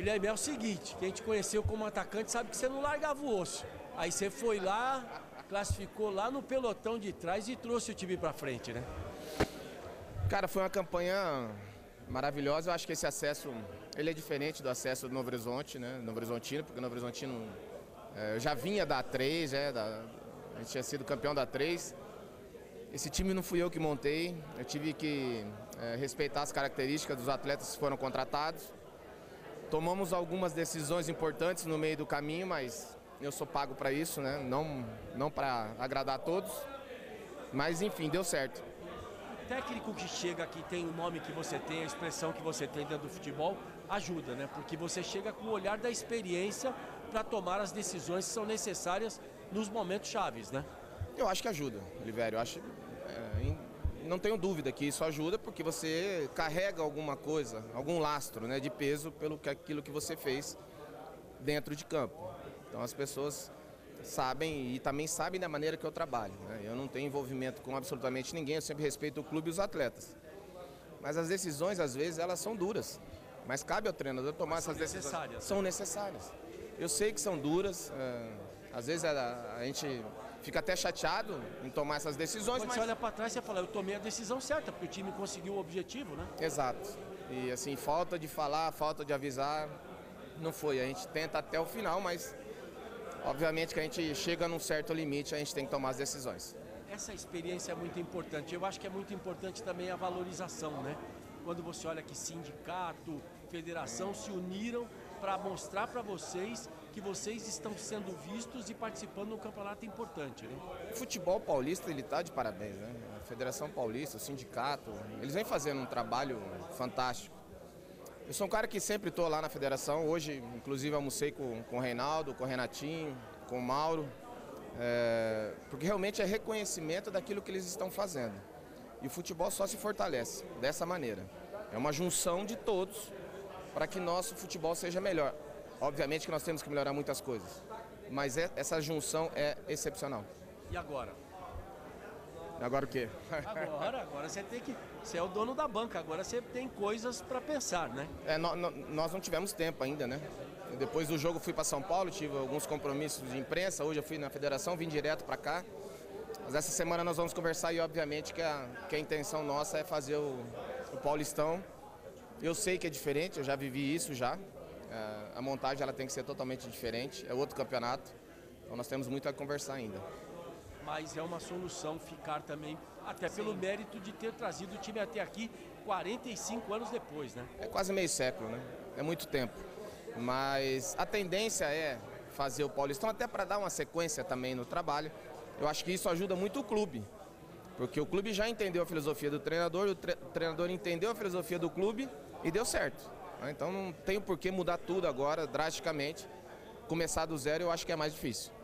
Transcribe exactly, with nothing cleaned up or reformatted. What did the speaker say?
Guilherme, é o seguinte, quem te conheceu como atacante sabe que você não largava o osso. Aí você foi lá, classificou lá no pelotão de trás e trouxe o time pra frente, né? Cara, foi uma campanha maravilhosa. Eu acho que esse acesso, ele é diferente do acesso do Novo Horizonte, né? Novo Horizontino, porque o Novo Horizontino é, eu já vinha da A três, é, da, a gente tinha sido campeão da A três. Esse time não fui eu que montei, eu tive que é, respeitar as características dos atletas que foram contratados. Tomamos algumas decisões importantes no meio do caminho, mas eu sou pago para isso, né? Não, não para agradar a todos, mas enfim, deu certo. O técnico que chega aqui tem o nome que você tem, a expressão que você tem dentro do futebol, ajuda, né? Porque você chega com o olhar da experiência para tomar as decisões que são necessárias nos momentos chaves, né? Eu acho que ajuda, Olivério. Eu acho, é, não tenho dúvida que isso ajuda, porque você carrega alguma coisa, algum lastro, né, de peso pelo que aquilo que você fez dentro de campo. Então as pessoas sabem e também sabem da maneira que eu trabalho, né? Eu não tenho envolvimento com absolutamente ninguém, eu sempre respeito o clube e os atletas. Mas as decisões, às vezes, elas são duras. Mas cabe ao treinador tomar essas decisões. São necessárias. São necessárias. Eu sei que são duras, é, às vezes a, a gente fica até chateado em tomar essas decisões. Quando mas... você olha para trás, você fala, eu tomei a decisão certa, porque o time conseguiu o objetivo, né? Exato. E assim, falta de falar, falta de avisar, não foi. A gente tenta até o final, mas obviamente que a gente chega num certo limite, a gente tem que tomar as decisões. Essa experiência é muito importante. Eu acho que é muito importante também a valorização, né? Quando você olha que sindicato, federação se uniram para mostrar para vocês que vocês estão sendo vistos e participando de um campeonato importante, né? O futebol paulista, ele está de parabéns, né? A Federação Paulista, o sindicato, eles vêm fazendo um trabalho fantástico. Eu sou um cara que sempre estou lá na federação. Hoje, inclusive, almocei com, com o Reinaldo, com o Renatinho, com o Mauro, é, porque realmente é reconhecimento daquilo que eles estão fazendo. E o futebol só se fortalece dessa maneira. É uma junção de todos para que nosso futebol seja melhor. Obviamente que nós temos que melhorar muitas coisas, mas é, essa junção é excepcional. E agora? Agora o quê? Agora, agora você tem que... Você é o dono da banca, agora você tem coisas para pensar, né? É, no, no, nós não tivemos tempo ainda, né? Depois do jogo fui para São Paulo, tive alguns compromissos de imprensa, hoje eu fui na federação, vim direto para cá. Mas essa semana nós vamos conversar e obviamente que a, que a intenção nossa é fazer o, o Paulistão. Eu sei que é diferente, eu já vivi isso já. É, a montagem ela tem que ser totalmente diferente, é outro campeonato. Então nós temos muito a conversar ainda. Mas é uma solução ficar também, até Sim. pelo mérito de ter trazido o time até aqui quarenta e cinco anos depois, né? É quase meio século, né? É muito tempo. Mas a tendência é fazer o Paulistão até para dar uma sequência também no trabalho. Eu acho que isso ajuda muito o clube, porque o clube já entendeu a filosofia do treinador, o tre- treinador entendeu a filosofia do clube e deu certo. Então não tem por que mudar tudo agora, drasticamente. Começar do zero eu acho que é mais difícil.